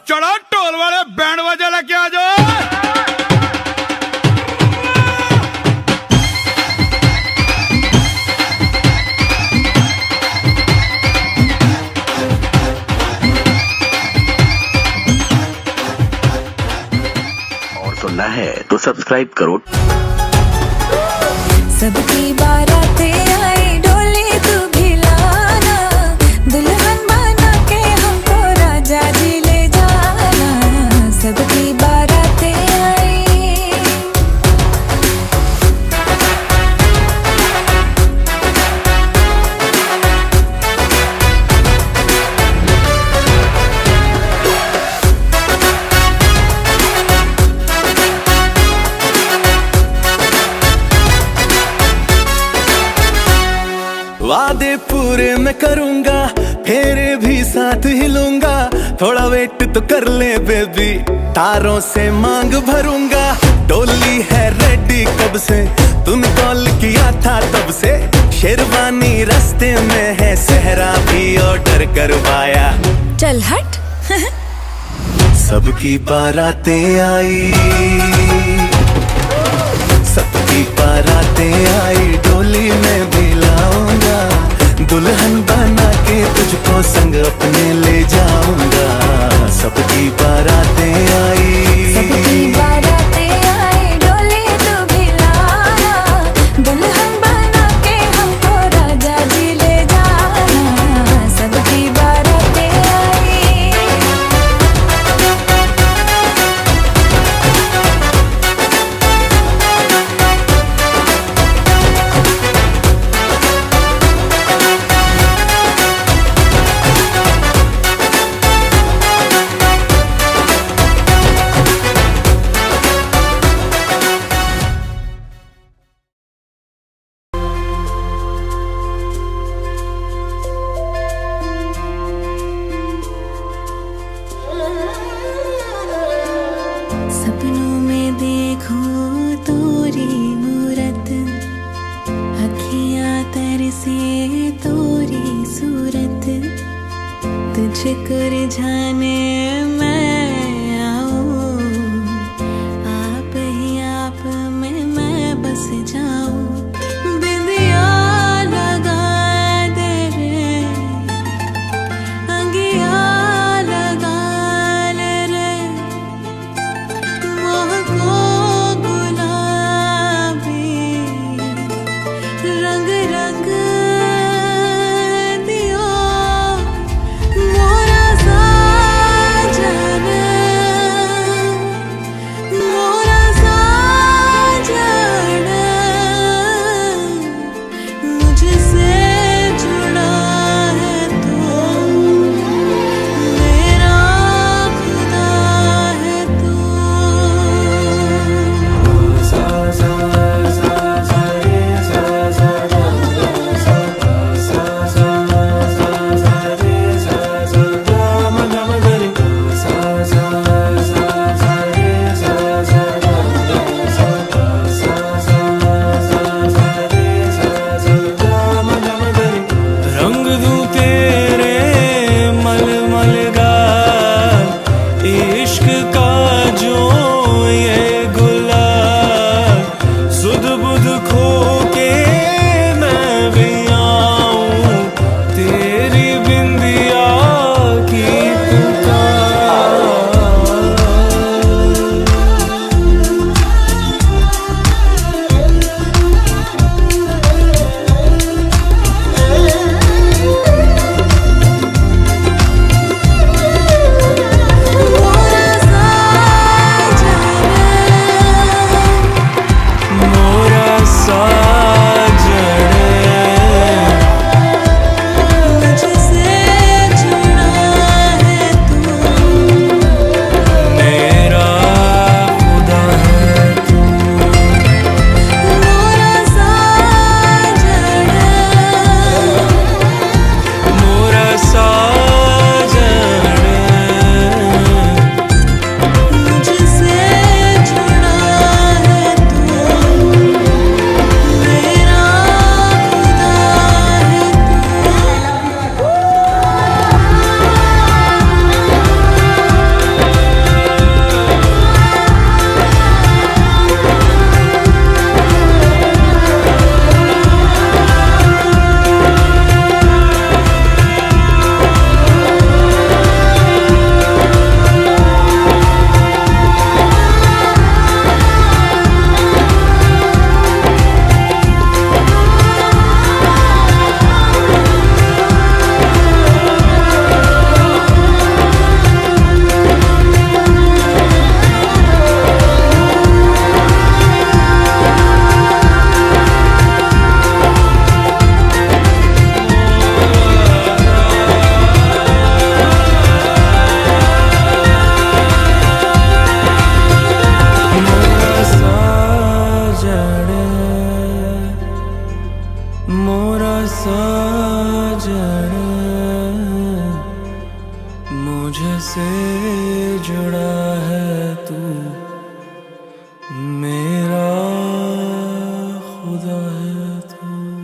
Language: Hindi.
चढ़ो ढोल वाले बैंड बाजा लेके आ जाओ। और सुनना है तो सब्सक्राइब करो। सबकी बारातें आई डोली तू भी लाना, दुल्हन बना के हमको राजा जी ले जाना। सबकी बारातें आई। वादे पूरे मैं करूंगा, फेरे भी साथ हिलूंगा। थोड़ा वेट तो कर ले बेबी, तारों से मांग भरूंगा। डोली है रेडी कब से, तूने कॉल किया था तब से। शेरवानी रास्ते में है, सहरा भी ऑर्डर करवाया। चल हट। सबकी बारातें आई, सबकी बारातें आई। डोली में भी लाऊंगा, दुल्हन बना के तुझको संग अपने ले जाऊंगा। सबकी बारातें आई, सबकी बारातें आई डोली तू भी लाना, दुल्हन बना के हमको राजा जी ले जाना। सबकी बारातें आई। सपनों में देखो तोरी मूरत, अखियाँ तरसे तोरी सूरत। तुझको रिझाने मैं आऊं, आप ही आप में मैं बस जाऊं। बिंदिया लगा दे रे, अंगिया लगा ले रे। महको गुलाबी रंग रंग दियो, मोरा साजन, मोरा साजन। जाने मुझसे जुड़ा है तू, मेरा खुदा है तू।